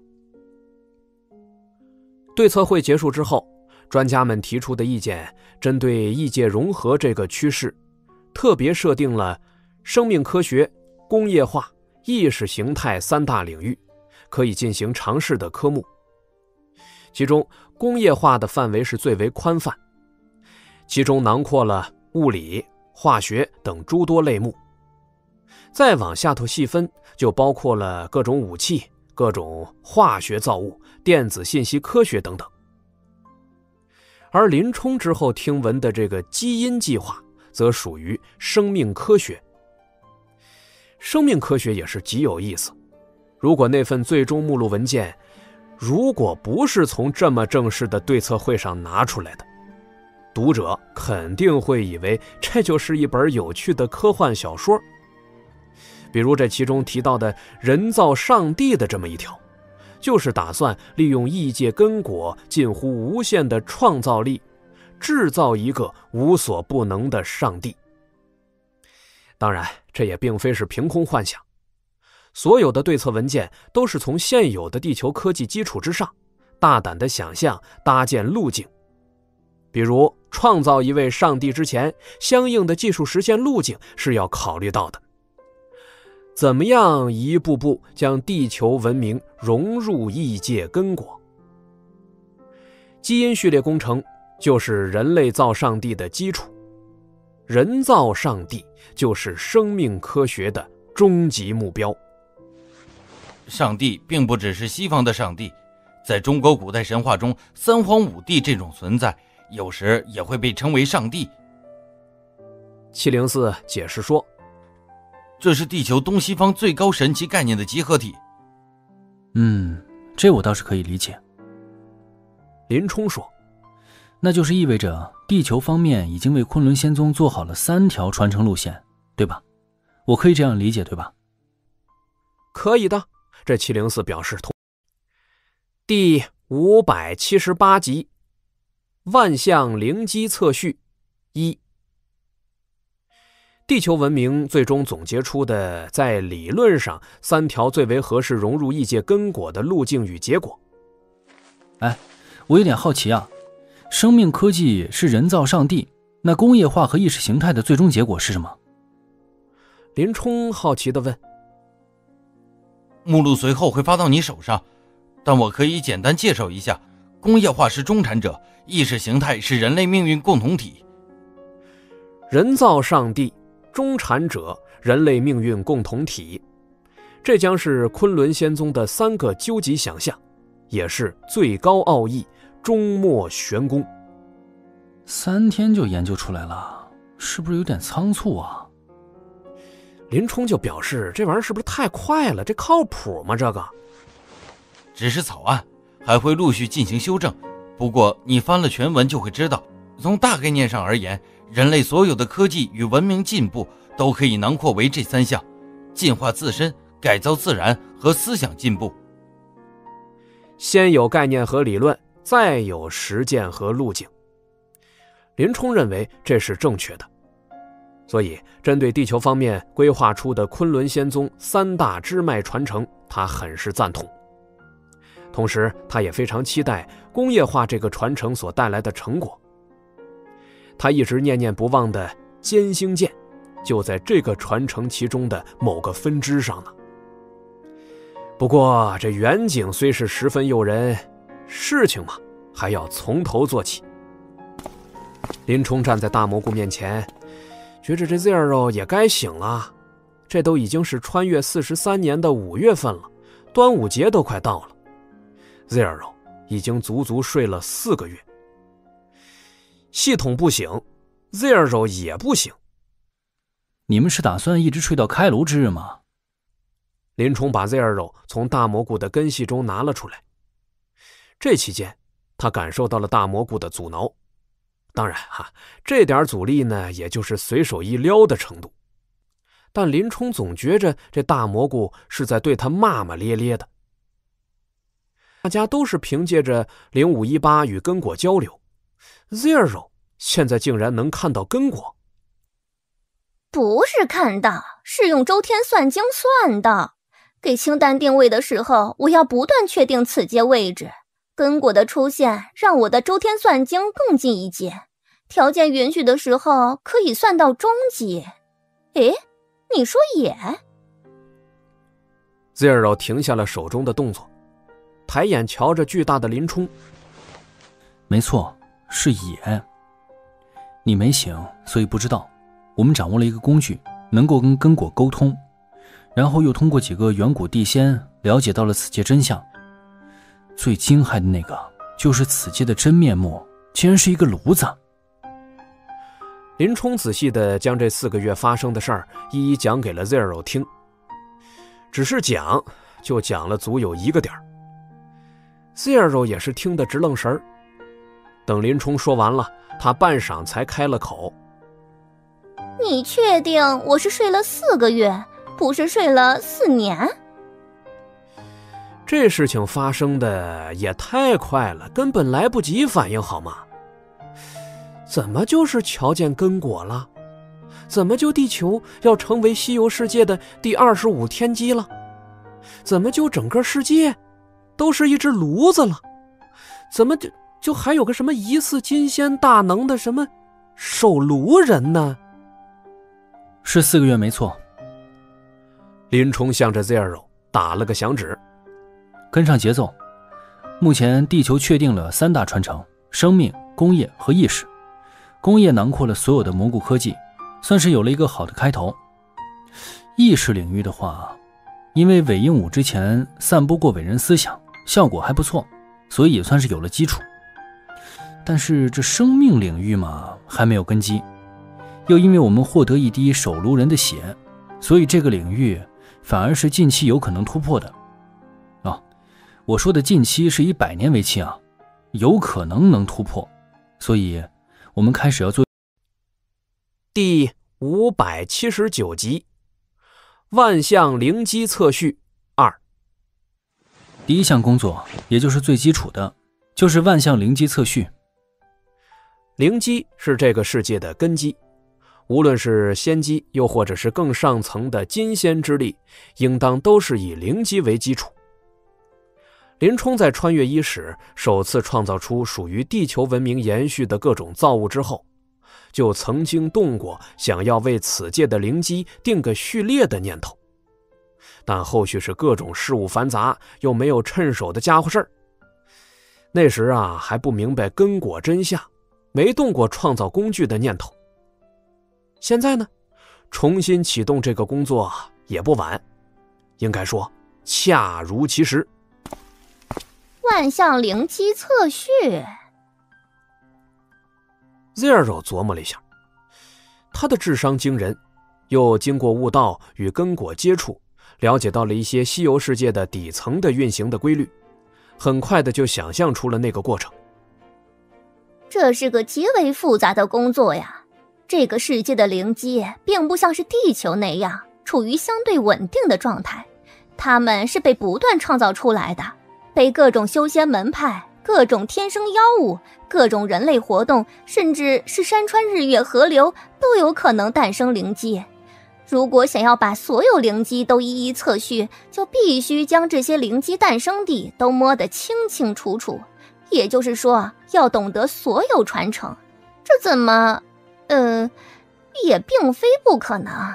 对策会结束之后，专家们提出的意见，针对异界融合这个趋势，特别设定了生命科学、工业化、意识形态三大领域，可以进行尝试的科目。其中，工业化的范围是最为宽泛，其中囊括了物理、化学等诸多类目。再往下头细分，就包括了各种武器、各种化学造物、电子信息科学等等。而林冲之后听闻的这个基因计划，则属于生命科学。生命科学也是极有意思，如果那份最终目录文件如果不是从这么正式的对策会上拿出来的，读者肯定会以为这就是一本有趣的科幻小说。比如这其中提到的人造上帝的这么一条，就是打算利用异界根果近乎无限的创造力， 制造一个无所不能的上帝。当然，这也并非是凭空幻想，所有的对策文件都是从现有的地球科技基础之上，大胆的想象搭建路径。比如创造一位上帝之前，相应的技术实现路径是要考虑到的。怎么样一步步将地球文明融入异界根果？基因序列工程就是人类造上帝的基础，人造上帝就是生命科学的终极目标。 上帝并不只是西方的上帝，在中国古代神话中，三皇五帝这种存在有时也会被称为上帝。 七零四解释说， 这是地球东西方最高神奇概念的集合体。 嗯，这我倒是可以理解。 林冲说， 那就是意味着地球方面已经为昆仑仙宗做好了三条传承路线，对吧？我可以这样理解，对吧？ 可以的，这七零四表示同意。第五百七十八集，万象灵机测序一。地球文明最终总结出的在理论上三条最为合适融入异界根果的路径与结果。 哎，我有点好奇啊，生命科技是人造上帝，那工业化和意识形态的最终结果是什么？ 林冲好奇地问。 目录随后会发到你手上，但我可以简单介绍一下，工业化是中产者，意识形态是人类命运共同体。 人造上帝、中产者、人类命运共同体，这将是昆仑仙宗的三个究极想象，也是最高奥义，终末玄功。 三天就研究出来了，是不是有点仓促啊？ 林冲就表示，这玩意儿是不是太快了？这靠谱吗？这个只是草案，还会陆续进行修正。不过你翻了全文就会知道，从大概念上而言，人类所有的科技与文明进步都可以囊括为这三项：进化自身、改造自然和思想进步。 先有概念和理论，再有实践和路径。林冲认为这是正确的，所以针对地球方面规划出的昆仑仙宗三大支脉传承，他很是赞同。同时他也非常期待工业化这个传承所带来的成果。他一直念念不忘的歼星舰就在这个传承其中的某个分支上呢。不过这远景虽是十分诱人，事情嘛还要从头做起。林冲站在大蘑菇面前，觉着这 Zero 也该醒了。这都已经是穿越四十三年的五月份了，端午节都快到了。Zero 已经足足睡了四个月。系统不醒， Zero 也不醒。 你们是打算一直睡到开炉之日吗？ 林冲把 Zero 从大蘑菇的根系中拿了出来。这期间他感受到了大蘑菇的阻挠，当然哈，这点阻力呢也就是随手一撩的程度，但林冲总觉着这大蘑菇是在对他骂骂咧咧的。大家都是凭借着零五一八与根果交流， Zero 现在竟然能看到根果。 不是看到，是用周天算经算的。给清单定位的时候，我要不断确定此阶位置。根果的出现让我的周天算经更进一阶，条件允许的时候可以算到中级。诶，你说也？ Zero 停下了手中的动作，抬眼瞧着巨大的林冲。 没错，是也。你没醒，所以不知道。我们掌握了一个工具，能够跟根果沟通，然后又通过几个远古地仙了解到了此界真相。最惊骇的那个就是此界的真面目竟然是一个炉子。 林冲仔细地将这四个月发生的事儿一一讲给了 Zero 听，只是讲就讲了足有一个点儿。Zero 也是听得直愣神儿。等林冲说完了，他半晌才开了口。 你确定我是睡了四个月，不是睡了四年？ 这事情发生的也太快了，根本来不及反应好吗？ 怎么就是瞧见根果了？怎么就地球要成为西游世界的第二十五天机了？怎么就整个世界都是一只炉子了？怎么就就还有个什么疑似金仙大能的什么守炉人呢？ 是四个月没错。 林冲向着 Zero 打了个响指， 跟上节奏。目前地球确定了三大传承：生命、工业和意识。工业囊括了所有的蘑菇科技，算是有了一个好的开头。意识领域的话，因为韦应武之前散播过伟人思想，效果还不错，所以也算是有了基础。但是这生命领域嘛，还没有根基。又因为我们获得一滴守炉人的血，所以这个领域反而是近期有可能突破的。哦，我说的近期是以百年为期啊，有可能能突破，所以我们开始要做第五百七十九集万象灵机测序二。 第一项工作，也就是最基础的，就是万象灵机测序。 灵机是这个世界的根基，无论是仙机又或者是更上层的金仙之力，应当都是以灵机为基础。林冲在穿越伊始首次创造出属于地球文明延续的各种造物之后，就曾经动过想要为此界的灵机定个序列的念头，但后续是各种事务繁杂，又没有趁手的家伙事儿。那时啊还不明白根果真相，没动过创造工具的念头。现在呢，重新启动这个工作也不晚，应该说恰如其时。 万象灵机测序 Zero 琢磨了一下，他的智商惊人，又经过悟道与根果接触，了解到了一些西游世界的底层的运行的规律，很快的就想象出了那个过程。 这是个极为复杂的工作呀，这个世界的灵机并不像是地球那样处于相对稳定的状态，它们是被不断创造出来的，被各种修仙门派、各种天生妖物、各种人类活动，甚至是山川日月河流都有可能诞生灵机。如果想要把所有灵机都一一测序，就必须将这些灵机诞生地都摸得清清楚楚，也就是说要懂得所有传承。这怎么嗯、呃，也并非不可能。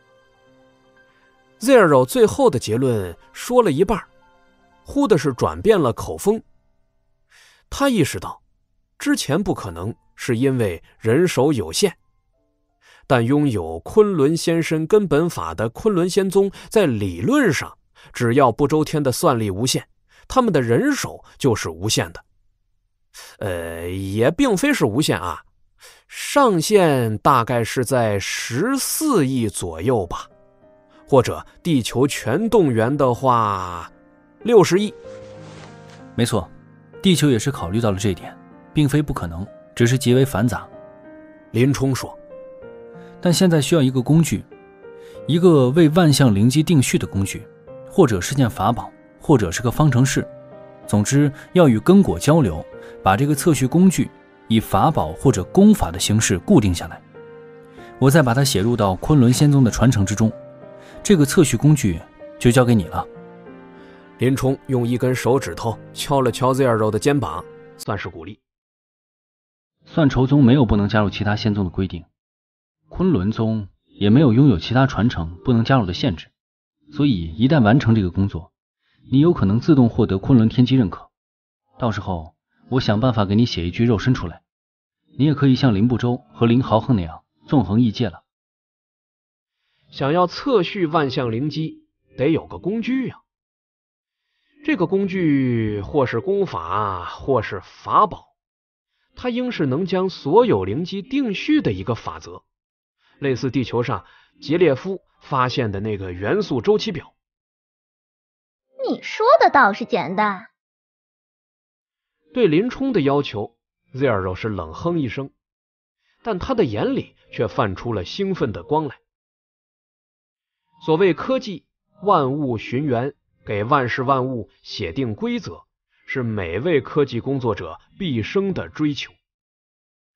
Zero 最后的结论说了一半，忽的是转变了口风。他意识到之前不可能是因为人手有限，但拥有昆仑仙身根本法的昆仑仙宗在理论上只要不周天的算力无限，他们的人手就是无限的。呃，也并非是无限啊，上限大概是在十四亿左右吧，或者地球全动员的话六十亿。 没错，地球也是考虑到了这一点，并非不可能，只是极为繁杂。 林冲说， 但现在需要一个工具，一个为万象灵机定序的工具，或者是件法宝，或者是个方程式，总之要与根果交流，把这个测序工具以法宝或者功法的形式固定下来，我再把它写入到昆仑仙宗的传承之中，这个测序工具就交给你了。 林冲用一根手指头敲了敲 Zero 的肩膀，算是鼓励。 算筹宗没有不能加入其他仙宗的规定，昆仑宗也没有拥有其他传承不能加入的限制，所以一旦完成这个工作，你有可能自动获得昆仑天机认可。到时候我想办法给你写一具肉身出来，你也可以像林不周和林豪横那样纵横异界了。 想要测序万象灵机，得有个工具啊。这个工具或是功法，或是法宝，它应是能将所有灵机定序的一个法则，类似地球上杰列夫发现的那个元素周期表。 你说的倒是简单。 对林冲的要求 Zero 是冷哼一声，但他的眼里却泛出了兴奋的光来。所谓科技，万物寻源，给万事万物写定规则，是每位科技工作者毕生的追求。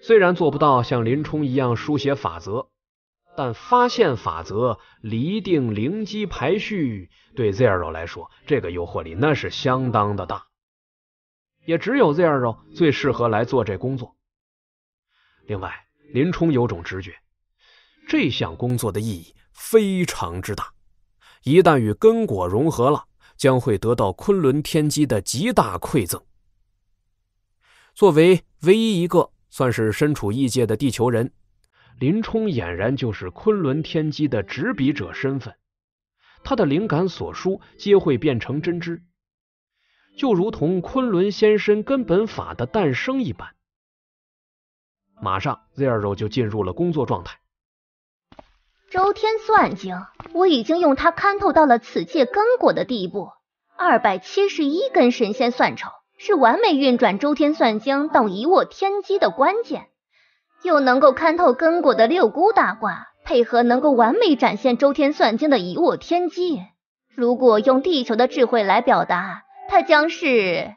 虽然做不到像林冲一样书写法则，但发现法则、厘定灵机排序，对 Zero 来说，这个诱惑力那是相当的大。也只有 Zero 最适合来做这工作。另外，林冲有种直觉，这项工作的意义非常之大，一旦与根果融合了，将会得到昆仑天机的极大馈赠。作为唯一一个算是身处异界的地球人，林冲俨然就是昆仑天机的执笔者身份，他的灵感所书皆会变成真知，就如同昆仑仙身根本法的诞生一般。马上 Zero 就进入了工作状态。 周天算经，我已经用它看透到了此界根果的地步。二百七十一根神仙算筹是完美运转周天算经到一握天机的关键，又能够看透根果的六孤大卦，配合能够完美展现周天算经的一握天机。如果用地球的智慧来表达，它将是……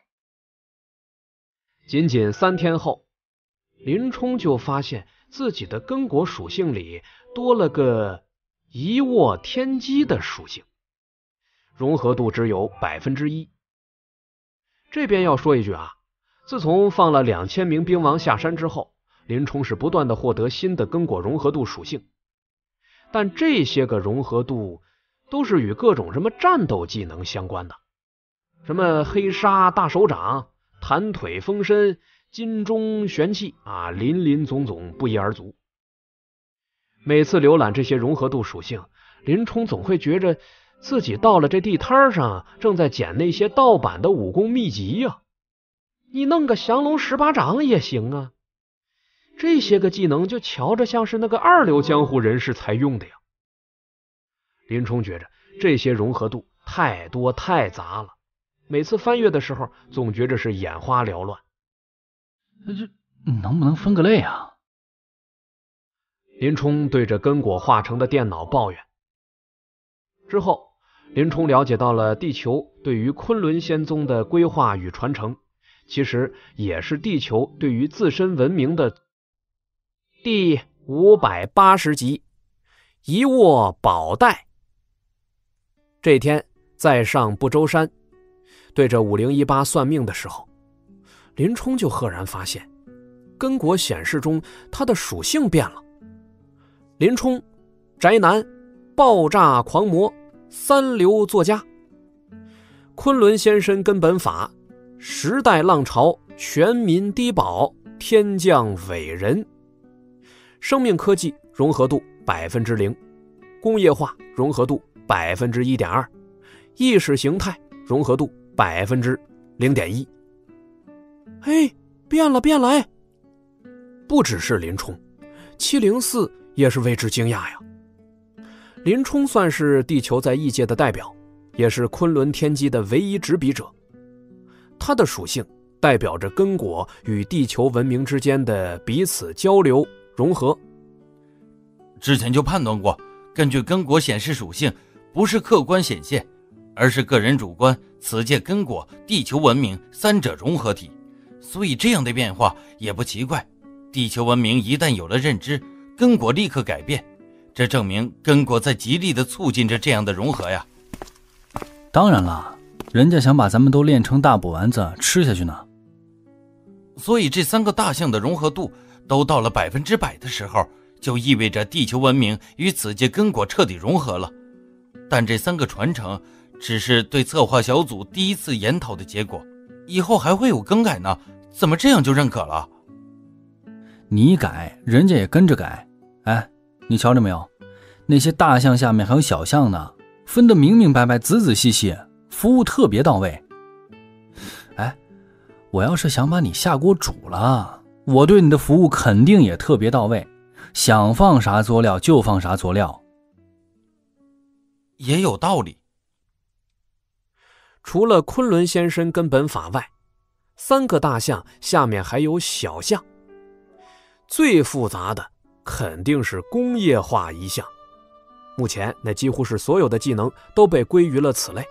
仅仅三天后，林冲就发现自己的根果属性里多了个一握天机的属性，融合度只有百分之一。这边要说一句啊，自从放了两千名兵王下山之后，林冲是不断的获得新的根果融合度属性，但这些个融合度都是与各种什么战斗技能相关的，什么黑沙大手掌、弹腿风身、金钟玄气啊，林林总总不一而足。每次浏览这些融合度属性，林冲总会觉着自己到了这地摊上，正在捡那些盗版的武功秘籍呀、啊。你弄个降龙十八掌也行啊，这些个技能就瞧着像是那个二流江湖人士才用的呀。林冲觉着这些融合度太多太杂了，每次翻阅的时候总觉着是眼花缭乱。 这能不能分个类啊？ 林冲对着根果化成的电脑抱怨。之后，林冲了解到了地球对于昆仑仙宗的规划与传承，其实也是地球对于自身文明的。第五百八十集，一握宝袋。这天在上不周山，对着五零一八算命的时候，林冲就赫然发现根果显示中它的属性变了。林冲，宅男，爆炸狂魔，三流作家，昆仑仙身根本法，时代浪潮，全民低保，天降伟人。生命科技融合度百分之零，工业化融合度百分之一点二，意识形态融合度百分之零点一。嘿，变了变了哎！不只是林冲，七零四也是为之惊讶呀。林冲算是地球在异界的代表，也是昆仑天机的唯一执笔者。他的属性代表着根果与地球文明之间的彼此交流融合。 之前就判断过，根据根果显示属性，不是客观显现，而是个人主观此界根果地球文明三者融合体，所以这样的变化也不奇怪。地球文明一旦有了认知，根果立刻改变，这证明根果在极力地促进着这样的融合呀。 当然了，人家想把咱们都练成大补丸子吃下去呢。 所以这三个大项的融合度都到了百分之百的时候，就意味着地球文明与此界根果彻底融合了。但这三个传承只是对策划小组第一次研讨的结果，以后还会有更改呢，怎么这样就认可了？ 你改，人家也跟着改。哎，你瞧着没有，那些大项下面还有小项呢，分得明明白白，仔仔细细，服务特别到位。哎，我要是想把你下锅煮了，我对你的服务肯定也特别到位，想放啥佐料就放啥佐料。 也有道理。 除了昆仑仙身根本法外，三个大项下面还有小项，最复杂的肯定是工业化一项，目前那几乎是所有的技能都被归于了此类。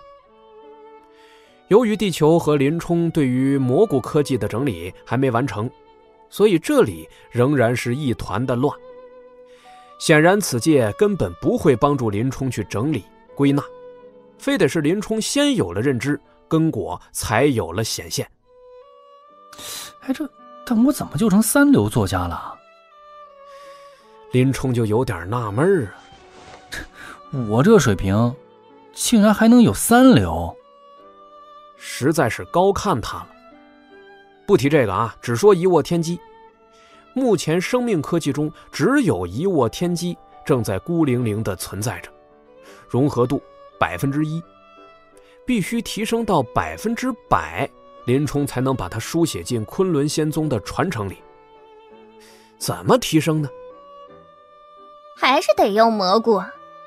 由于地球和林冲对于蘑菇科技的整理还没完成， 所以这里仍然是一团的乱。显然此界根本不会帮助林冲去整理归纳，非得是林冲先有了认知，根果才有了显现。 哎，这但我怎么就成三流作家了？ 林冲就有点纳闷啊， 我这水平竟然还能有三流， 实在是高看他了。不提这个啊，只说一握天机。目前生命科技中只有一握天机正在孤零零地存在着，融合度百分之一，必须提升到百分之百，林冲才能把它书写进昆仑仙宗的传承里。怎么提升呢？ 还是得用蘑菇。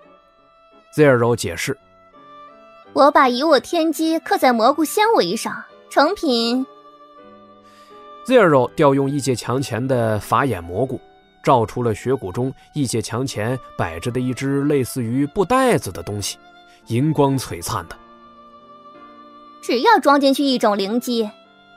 Zero 解释， 我把一握天机刻在蘑菇纤维上，成品。 Zero 调用异界墙前的法眼蘑菇，照出了雪谷中异界墙前摆着的一只类似于布袋子的东西，银光璀璨的。 只要装进去一种灵机。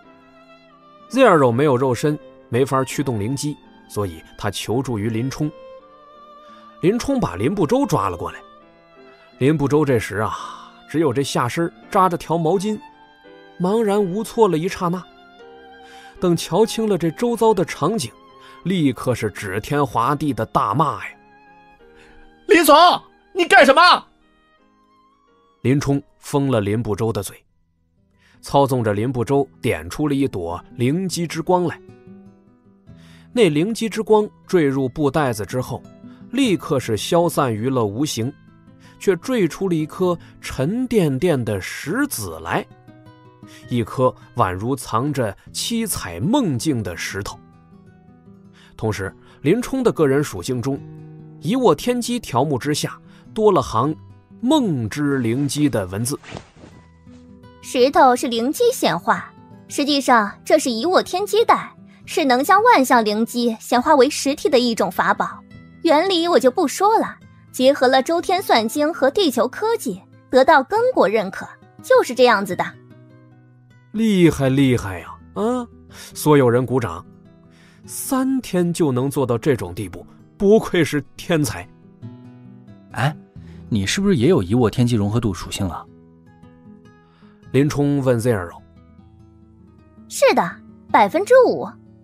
Zero 没有肉身，没法驱动灵机，所以他求助于林冲。林冲把林不周抓了过来。林不周这时啊，只有这下身扎着条毛巾，茫然无措了一刹那。等瞧清了这周遭的场景，立刻是指天划地的大骂呀！ 林总，你干什么？ 林冲封了林不周的嘴，操纵着林不周点出了一朵灵机之光来。那灵机之光坠入布袋子之后，立刻是消散于了无形，却坠出了一颗沉甸甸的石子来，一颗宛如藏着七彩梦境的石头。同时，林冲的个人属性中，一握天机条目之下多了行梦之灵机的文字。 石头是灵机显化，实际上这是一握天机带，是能将万象灵机显化为实体的一种法宝。原理我就不说了，结合了周天算经和地球科技，得到根果认可，就是这样子的。 厉害厉害呀！啊，所有人鼓掌。三天就能做到这种地步，不愧是天才。 哎，你是不是也有一握天机融合度属性了？ 林冲问 Zero。 是的，百分之五。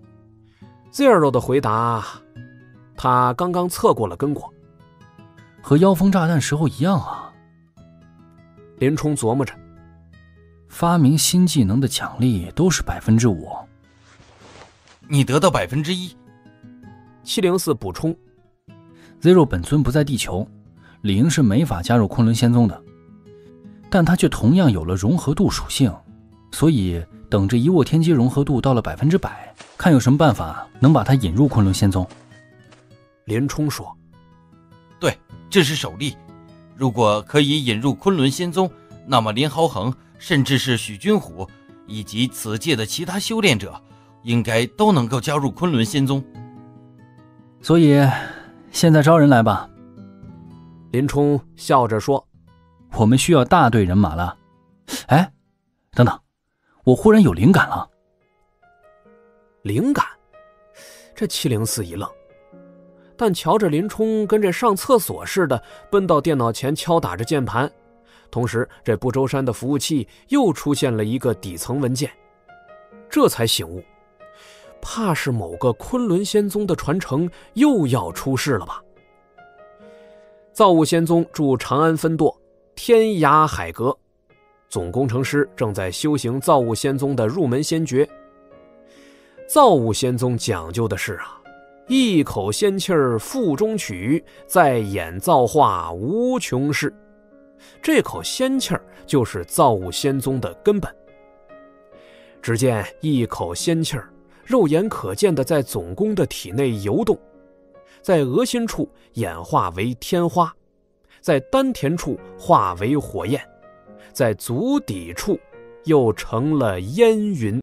Zero 的回答，他刚刚测过了根果， 和妖风炸弹时候一样啊。 林冲琢磨着， 发明新技能的奖励都是百分之五， 你得到百分之一。 七零四补充 ，Zero 本尊不在地球，理应是没法加入昆仑仙宗的，但他却同样有了融合度属性，所以等这一握天机融合度到了百分之百，看有什么办法能把他引入昆仑仙宗。 林冲说：“ 对，这是首例。如果可以引入昆仑仙宗，那么林豪恒，甚至是许君虎，以及此界的其他修炼者，应该都能够加入昆仑仙宗。 所以，现在招人来吧。” 林冲笑着说：“ 我们需要大队人马了。哎，等等，我忽然有灵感了。” 灵感？这七零四一愣，但瞧着林冲跟这上厕所似的奔到电脑前敲打着键盘，同时这不周山的服务器又出现了一个底层文件，这才醒悟，怕是某个昆仑仙宗的传承又要出事了吧。造物仙宗驻长安分舵，天涯海阁，总工程师正在修行造物仙宗的入门仙诀。造物仙宗讲究的是啊，一口仙气儿腹中取，再演造化无穷事。这口仙气儿就是造物仙宗的根本。只见一口仙气儿肉眼可见的在总攻的体内游动，在额心处演化为天花，在丹田处化为火焰，在足底处又成了烟云。